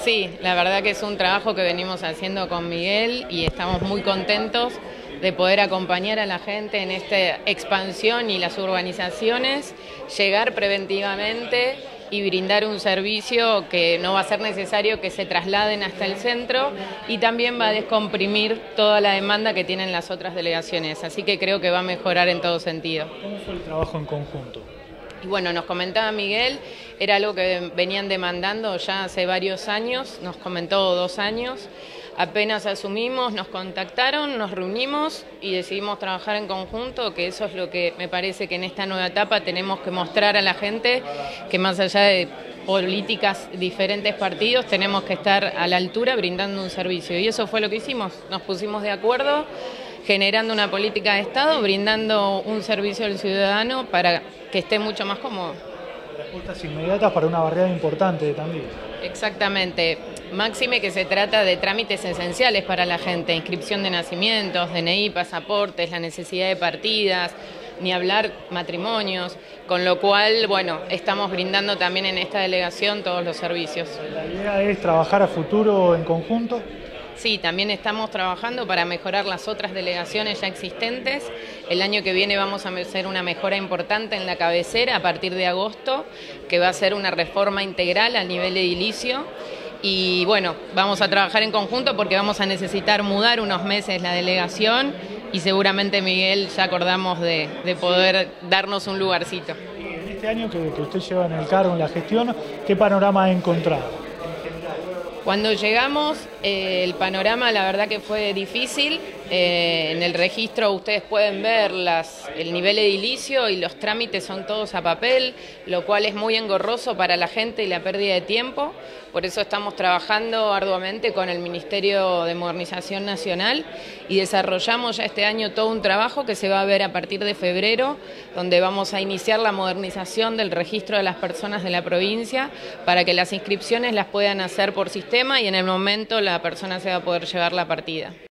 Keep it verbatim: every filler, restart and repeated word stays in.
Sí, la verdad que es un trabajo que venimos haciendo con Miguel y estamos muy contentos de poder acompañar a la gente en esta expansión y las urbanizaciones, llegar preventivamente y brindar un servicio que no va a ser necesario que se trasladen hasta el centro y también va a descomprimir toda la demanda que tienen las otras delegaciones, así que creo que va a mejorar en todo sentido. ¿Cómo fue el trabajo en conjunto? Y bueno, nos comentaba Miguel, era algo que venían demandando ya hace varios años, nos comentó dos años, apenas asumimos, nos contactaron, nos reunimos y decidimos trabajar en conjunto, que eso es lo que me parece que en esta nueva etapa tenemos que mostrar a la gente, que más allá de políticas diferentes partidos, tenemos que estar a la altura brindando un servicio. Y eso fue lo que hicimos, nos pusimos de acuerdo, generando una política de Estado, brindando un servicio al ciudadano para que esté mucho más cómodo. Respuestas inmediatas para una barriada importante de Tandil. Exactamente. Máxime que se trata de trámites esenciales para la gente, inscripción de nacimientos, D N I, pasaportes, la necesidad de partidas, ni hablar matrimonios, con lo cual, bueno, estamos brindando también en esta delegación todos los servicios. ¿La idea es trabajar a futuro en conjunto? Sí, también estamos trabajando para mejorar las otras delegaciones ya existentes. El año que viene vamos a hacer una mejora importante en la cabecera a partir de agosto, que va a ser una reforma integral a nivel edilicio. Y bueno, vamos a trabajar en conjunto porque vamos a necesitar mudar unos meses la delegación y seguramente Miguel ya acordamos de, de poder darnos un lugarcito. En este año que, que usted lleva en el cargo, en la gestión, ¿qué panorama ha encontrado? Cuando llegamos, eh, el panorama la verdad que fue difícil. Eh, en el registro ustedes pueden ver las, el nivel edilicio y los trámites son todos a papel, lo cual es muy engorroso para la gente y la pérdida de tiempo. Por eso estamos trabajando arduamente con el Ministerio de Modernización Nacional y desarrollamos ya este año todo un trabajo que se va a ver a partir de febrero, donde vamos a iniciar la modernización del registro de las personas de la provincia para que las inscripciones las puedan hacer por sistema y en el momento la persona se va a poder llevar la partida.